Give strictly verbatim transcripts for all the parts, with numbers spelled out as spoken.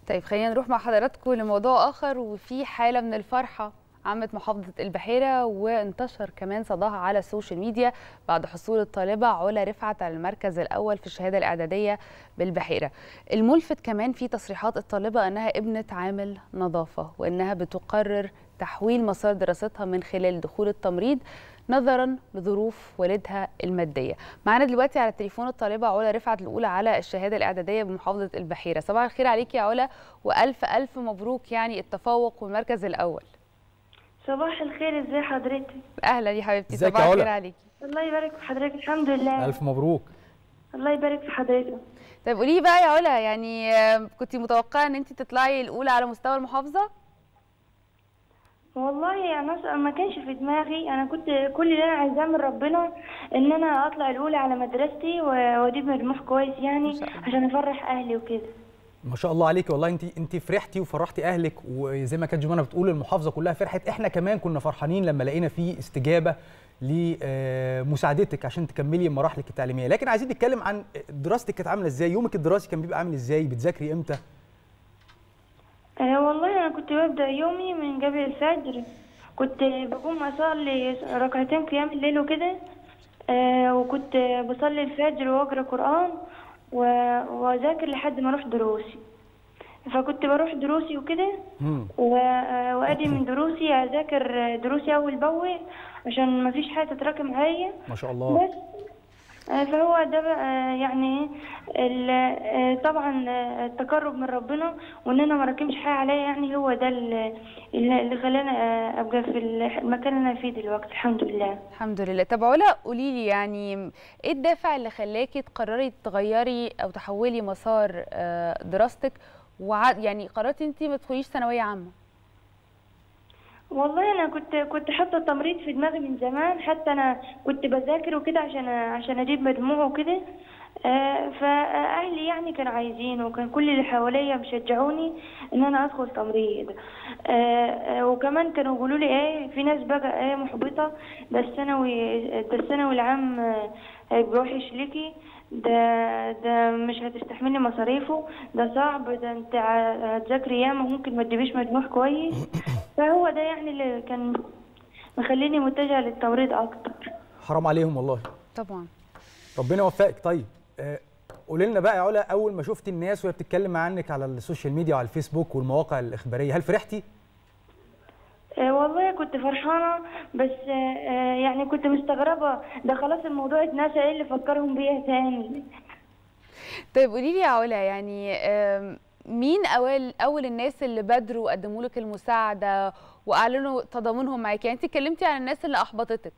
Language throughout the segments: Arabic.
طيب خلينا نروح مع حضراتكم لموضوع آخر، وفي حالة من الفرحة عمت محافظة البحيرة وانتشر كمان صداها على السوشيال ميديا بعد حصول الطالبة علا رفعت على المركز الأول في الشهادة الإعدادية بالبحيرة. الملفت كمان في تصريحات الطالبة أنها ابنة عامل نظافة، وأنها بتقرر تحويل مسار دراستها من خلال دخول التمريض نظرا لظروف والدها الماديه. معانا دلوقتي على التليفون الطالبه علا رفعت الاولى على الشهاده الاعداديه بمحافظه البحيره. صباح الخير عليكي يا علا، والف الف مبروك يعني التفوق والمركز الاول. صباح الخير، ازي حضرتك؟ اهلا يا حبيبتي، صباح الخير عليكي. الله يبارك في حضرتك. الحمد لله، الف مبروك. الله يبارك في حضرتك. طيب قولي بقى يا علا، يعني كنتي متوقعه ان انت تطلعي الاولى على مستوى المحافظه؟ والله انا ما كانش في دماغي، انا كنت كل اللي انا عايزاه من ربنا ان انا اطلع الاولى على مدرستي واجيب مجموع كويس يعني عشان افرح اهلي وكده. ما شاء الله عليكي، والله انت انت فرحتي وفرحتي اهلك، وزي ما كانت جمانه بتقول المحافظه كلها فرحت. احنا كمان كنا فرحانين لما لقينا في استجابه لمساعدتك عشان تكملي مراحلك التعليميه. لكن عايزين نتكلم عن دراستك، كانت عامله ازاي؟ يومك الدراسي كان بيبقى عامل ازاي؟ بتذاكري امتى؟ أه والله انا كنت ببدا يومي من قبل الفجر، كنت بقوم اصلي ركعتين قيام الليل وكده، أه وكنت بصلي الفجر واقرا قران واذاكر لحد ما اروح دروسي. فكنت بروح دروسي وكده وادي من دروسي اذاكر دروسي اول باول عشان ما فيش حاجه تتراكم عليا. ما شاء الله. بس فهو ده بقى يعني طبعا التقرب من ربنا، وان انا ما راكمش حاجه عليا، يعني هو ده اللي خلاني ابقى في المكان اللي انا فيه دلوقتي. الحمد لله. الحمد لله. طب علا قولي لي، يعني ايه الدافع اللي خلاكي تقرري تغيري او تحولي مسار دراستك، ويعني قررتي انت ما تدخليش ثانويه عامه؟ والله انا كنت كنت حاطه التمريض في دماغي من زمان، حتى انا كنت بذاكر وكده عشان عشان اجيب مجموع وكده. آه فاهلي يعني كانوا عايزين، وكان كل اللي حواليا مشجعوني ان انا ادخل تمريض. آه وكمان كانوا يقولوا لي ايه، في ناس بقى ايه محبطه، ده الثانوي ده الثانوي العام هيبقى وحش ليكي، ده ده مش هتستحملي مصاريفه، ده صعب، ده انت هتذاكري ياما ممكن ما تجيبيش مجموع كويس. فهو ده يعني اللي كان مخليني متجهه للتمريض اكتر. حرام عليهم والله. طبعا. ربنا يوفقك. طيب آه قولي لنا بقى يا علا، اول ما شفتي الناس وهي بتتكلم عنك على السوشيال ميديا وعلى الفيسبوك والمواقع الاخباريه، هل فرحتي؟ آه والله كنت فرحانه، بس آه يعني كنت مستغربه، ده خلاص الموضوع اتنسى، ايه اللي فكرهم بيها تاني؟ طيب قولي لي يا علا، يعني مين اول اول الناس اللي بادروا وقدموا لك المساعده واعلنوا تضامنهم معاكي؟ يعني انت اتكلمتي عن الناس اللي احبطتك.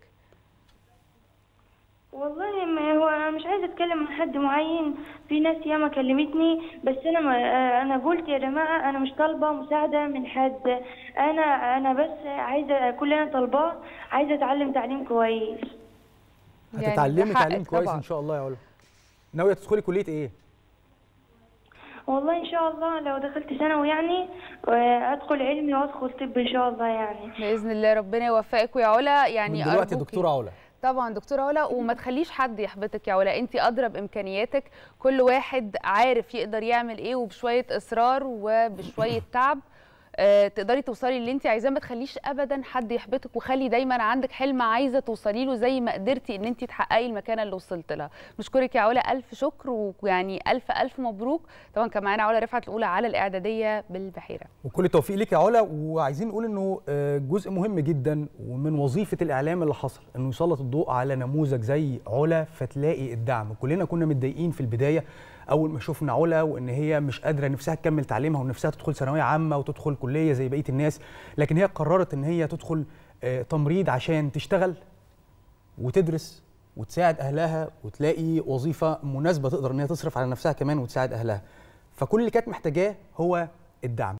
والله ما هو انا مش عايزه اتكلم عن حد معين، في ناس ياما كلمتني، بس انا ما انا قلت يا جماعه انا مش طالبه مساعده من حد، انا انا بس عايزه كل اللي انا طالباه عايزه اتعلم تعليم كويس. هتتعلمي يعني تعليم كويس طبعا. ان شاء الله يا علا. ناويه تدخلي كليه ايه؟ والله ان شاء الله لو دخلت ثانوي يعني ادخل علمي وادخل طب ان شاء الله يعني. باذن الله ربنا يوفقك يا علا. يعني من دلوقتي دكتوره علا. طبعا دكتوره علا، وما تخليش حد يحبطك يا علا، انت ادرى بامكانياتك، كل واحد عارف يقدر يعمل ايه، وبشويه اصرار وبشويه تعب آه تقدري توصلي اللي انت عايزاه. ما تخليش ابدا حد يحبطك، وخلي دايما عندك حلم عايزه توصلي له زي ما قدرتي ان انت تحققي المكانه اللي وصلت لها. بشكرك يا علا الف شكر، ويعني الف الف مبروك. طبعا كان معانا علا رفعت الاولى على الاعداديه بالبحيره. وكل التوفيق ليك يا علا. وعايزين نقول انه جزء مهم جدا ومن وظيفه الاعلام اللي حصل انه يسلط الضوء على نموذج زي علا فتلاقي الدعم. كلنا كنا متضايقين في البدايه اول ما شفنا علا وان هي مش قادره، نفسها تكمل تعليمها ونفسها تدخل ثانويه عامه وتدخل كليه زي بقيه الناس، لكن هي قررت ان هي تدخل تمريض عشان تشتغل وتدرس وتساعد اهلها وتلاقي وظيفه مناسبه تقدر ان هي تصرف على نفسها كمان وتساعد اهلها. فكل اللي كانت محتاجاه هو الدعم.